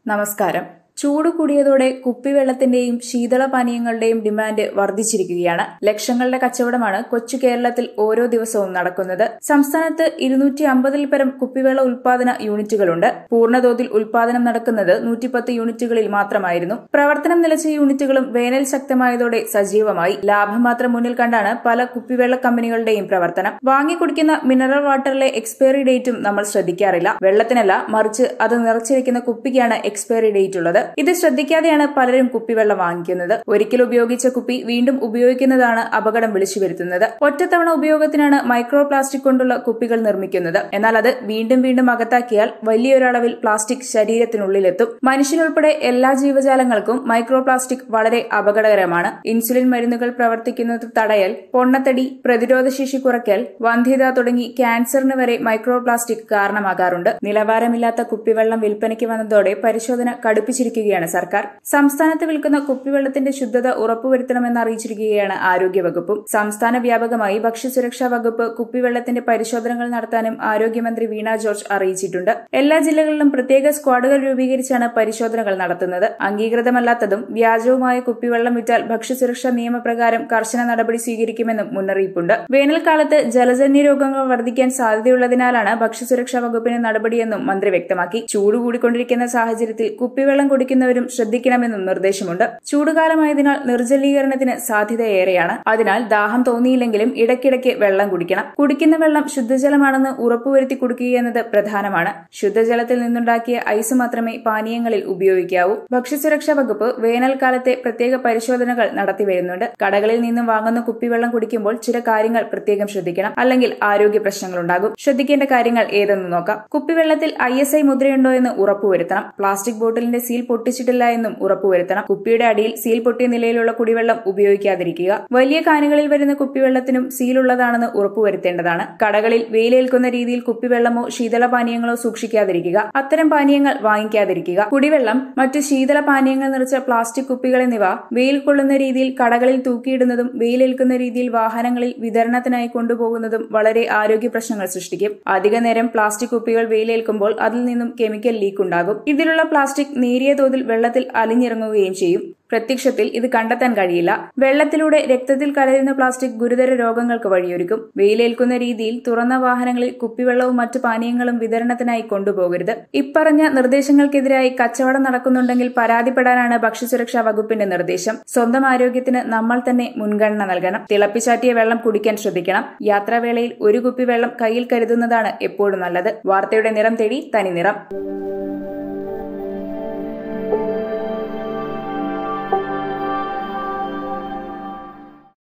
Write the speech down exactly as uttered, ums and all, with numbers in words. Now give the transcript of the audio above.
നമസ്കാരം. ചൂട് കൂടിയതോടെ കുപ്പിവെള്ളത്തിന്റെയും ശീതളപാനീയങ്ങളുടെയും ഡിമാൻഡ് വർദ്ധിച്ചിരിക്കുകയാണ്. ലക്ഷങ്ങളുടെ കച്ചവടമാണ് കൊച്ചു കേരളത്തിൽ ഓരോ ദിവസവും നടക്കുന്നത്. സംസ്ഥാനത്ത് ഇരുന്നൂറ്റി അമ്പതിൽ പരം കുപ്പിവെള്ള ഉൽപാദന യൂണിറ്റുകളുണ്ട്. പൂർണ്ണതോതിൽ ഉൽപാദനം നടക്കുന്നത് നൂറ്റിപ്പത്ത് യൂണിറ്റുകളിൽ മാത്രമായിരുന്നു. പ്രവർത്തനം നിലച്ച യൂണിറ്റുകളും വേനൽ ശക്തമായതോടെ സജീവമായി. ലാഭം മാത്രം മുന്നിൽ കണ്ടാണ് പല കുപ്പിവെള്ള കമ്പനികളുടെയും പ്രവർത്തനം. വാങ്ങിക്കുടിക്കുന്ന മിനറൽ വാട്ടറിലെ എക്സ്പയറി ഡേറ്റും നമ്മൾ ശ്രദ്ധിക്കാറില്ല. വെള്ളത്തിനല്ല, മറിച്ച് അത് നിറച്ചിരിക്കുന്ന കുപ്പിക്കാണ് എക്സ്പയറി ഡേറ്റ് ഉള്ളത്. ഇത് ശ്രദ്ധിക്കാതെയാണ് പലരും കുപ്പിവെള്ളം വാങ്ങിക്കുന്നത്. ഒരിക്കൽ ഉപയോഗിച്ച കുപ്പി വീണ്ടും ഉപയോഗിക്കുന്നതാണ് അപകടം വിളിച്ചു വരുത്തുന്നത്. ഒറ്റത്തവണ ഉപയോഗത്തിനാണ് മൈക്രോ പ്ലാസ്റ്റിക് കൊണ്ടുള്ള കുപ്പികൾ നിർമ്മിക്കുന്നത്. എന്നാൽ അത് വീണ്ടും വീണ്ടും അകത്താക്കിയാൽ വലിയൊരളവിൽ പ്ലാസ്റ്റിക് ശരീരത്തിനുള്ളിലെത്തും. മനുഷ്യനുൾപ്പെടെ എല്ലാ ജീവജാലങ്ങൾക്കും മൈക്രോ പ്ലാസ്റ്റിക് വളരെ അപകടകരമാണ്. ഇൻസുലിൻ മരുന്നുകൾ പ്രവർത്തിക്കുന്നത് തടയൽ, പൊണ്ണത്തടി, പ്രതിരോധശേഷി കുറയ്ക്കൽ, വന്ധ്യത തുടങ്ങി ക്യാൻസറിന് വരെ മൈക്രോ പ്ലാസ്റ്റിക് കാരണമാകാറുണ്ട്. നിലവാരമില്ലാത്ത കുപ്പിവെള്ളം വിൽപ്പനയ്ക്ക് വന്നതോടെ പരിശോധന കടുപ്പിച്ചിരിക്കുകയാണ് സർക്കാർ. സംസ്ഥാനത്ത് വിൽക്കുന്ന കുപ്പിവെള്ളത്തിന്റെ ശുദ്ധത ഉറപ്പുവരുത്തണമെന്ന് അറിയിച്ചിരിക്കുകയാണ് ആരോഗ്യവകുപ്പും. സംസ്ഥാന വ്യാപകമായി ഭക്ഷ്യസുരക്ഷാ വകുപ്പ് കുപ്പിവെള്ളത്തിന്റെ പരിശോധനകൾ നടത്താനും ആരോഗ്യമന്ത്രി വീണ ജോർജ് അറിയിച്ചിട്ടുണ്ട്. എല്ലാ ജില്ലകളിലും പ്രത്യേക സ്ക്വാഡുകൾ രൂപീകരിച്ചാണ് പരിശോധനകൾ നടത്തുന്നത്. അംഗീകൃതമല്ലാത്തതും വ്യാജവുമായ കുപ്പിവെള്ളം വിറ്റാൽ ഭക്ഷ്യസുരക്ഷാ നിയമപ്രകാരം കർശന നടപടി സ്വീകരിക്കുമെന്നും മുന്നറിയിപ്പുണ്ട്. വേനൽക്കാലത്ത് ജലജന്യ രോഗങ്ങൾ വർദ്ധിക്കാൻ സാധ്യതയുള്ളതിനാലാണ് ഭക്ഷ്യസുരക്ഷാ വകുപ്പിന്റെ നടപടിയെന്നും മന്ത്രി വ്യക്തമാക്കി. ചൂട് കൂടിക്കൊണ്ടിരിക്കുന്ന സാഹചര്യത്തിൽ കുപ്പിവെള്ളം കുടിക്കുന്നവരും ശ്രദ്ധിക്കണമെന്നും നിർദ്ദേശമുണ്ട്. ചൂടുകാലമായതിനാൽ നിർജ്ജലീകരണത്തിന് സാധ്യതയേറെയാണ്. അതിനാൽ ദാഹം തോന്നിയില്ലെങ്കിലും ഇടയ്ക്കിടയ്ക്ക് വെള്ളം കുടിക്കണം. കുടിക്കുന്ന വെള്ളം ശുദ്ധജലമാണെന്ന് ഉറപ്പുവരുത്തി കുടിക്കുകയെന്നത് പ്രധാനമാണ്. ശുദ്ധജലത്തിൽ നിന്നുണ്ടാക്കിയ ഐസ് മാത്രമേ പാനീയങ്ങളിൽ ഉപയോഗിക്കാവൂ. ഭക്ഷ്യസുരക്ഷാ വകുപ്പ് വേനൽക്കാലത്തെ പ്രത്യേക പരിശോധനകൾ നടത്തിവരുന്നുണ്ട്. കടകളിൽ നിന്നും വാങ്ങുന്ന കുപ്പിവെള്ളം കുടിക്കുമ്പോൾ ചില കാര്യങ്ങൾ പ്രത്യേകം ശ്രദ്ധിക്കണം. അല്ലെങ്കിൽ ആരോഗ്യ പ്രശ്നങ്ങളുണ്ടാകും. ശ്രദ്ധിക്കേണ്ട കാര്യങ്ങൾ ഏതെന്ന് നോക്കാം. കുപ്പിവെള്ളത്തിൽ ഐ എസ് ഐ മുദ്രയുണ്ടോ എന്ന് ഉറപ്പുവരുത്തണം. പ്ലാസ്റ്റിക് ബോട്ടിലിന്റെ സീൽ പൊട്ടിച്ചിട്ടില്ല എന്നും ഉറപ്പുവരുത്തണം. കുപ്പിയുടെ അടിയിൽ സീൽ പൊട്ടിയ നിലയിലുള്ള കുടിവെള്ളം ഉപയോഗിക്കാതിരിക്കുക. വലിയ കാനുകളിൽ വരുന്ന കുപ്പിവെള്ളത്തിനും സീലുള്ളതാണെന്ന് ഉറപ്പുവരുത്തേണ്ടതാണ്. കടകളിൽ വെയിലേൽക്കുന്ന രീതിയിൽ കുപ്പിവെള്ളമോ ശീതളപാനീയങ്ങളോ സൂക്ഷിക്കാതിരിക്കുക. അത്തരം പാനീയങ്ങൾ വാങ്ങിക്കാതിരിക്കുക. കുടിവെള്ളം, മറ്റു ശീതള പാനീയങ്ങൾ നിറച്ച പ്ലാസ്റ്റിക് കുപ്പികൾ എന്നിവ വെയിൽ കൊള്ളുന്ന രീതിയിൽ കടകളിൽ തൂക്കിയിടുന്നതും വെയിലേൽക്കുന്ന രീതിയിൽ വാഹനങ്ങളിൽ വിതരണത്തിനായി കൊണ്ടുപോകുന്നതും വളരെ ആരോഗ്യ പ്രശ്നങ്ങൾ സൃഷ്ടിക്കും. അധിക നേരം പ്ലാസ്റ്റിക് കുപ്പികൾ വെയിലേൽക്കുമ്പോൾ അതിൽ നിന്നും കെമിക്കൽ ലീക്ക് ഉണ്ടാകും. ഇതിലുള്ള പ്ലാസ്റ്റിക് നേരിയ തോതിൽ വെള്ളത്തിൽ അലിഞ്ഞിറങ്ങുകയും ചെയ്യും. പ്രത്യക്ഷത്തിൽ ഇത് കണ്ടെത്താൻ കഴിയില്ല. വെള്ളത്തിലൂടെ രക്തത്തിൽ കലരുന്ന പ്ലാസ്റ്റിക് ഗുരുതര രോഗങ്ങൾക്ക് വഴിയൊരുക്കും. വെയിലേൽക്കുന്ന രീതിയിൽ തുറന്ന വാഹനങ്ങളിൽ കുപ്പിവെള്ളവും മറ്റു പാനീയങ്ങളും വിതരണത്തിനായി കൊണ്ടുപോകരുത്. ഇപ്പറഞ്ഞ നിർദ്ദേശങ്ങൾക്കെതിരായി കച്ചവടം നടക്കുന്നുണ്ടെങ്കിൽ പരാതിപ്പെടാനാണ് ഭക്ഷ്യസുരക്ഷാ വകുപ്പിന്റെ നിർദ്ദേശം. സ്വന്തം ആരോഗ്യത്തിന് നമ്മൾ തന്നെ മുൻഗണന നൽകണം. തിളപ്പിച്ചാറ്റിയ വെള്ളം കുടിക്കാൻ ശ്രദ്ധിക്കണം. യാത്രാവേളയിൽ ഒരു കുപ്പി വെള്ളം കയ്യിൽ കരുതുന്നതാണ് എപ്പോഴും നല്ലത്. വാർത്തയുടെ നിറം തേടി തനി നിറം.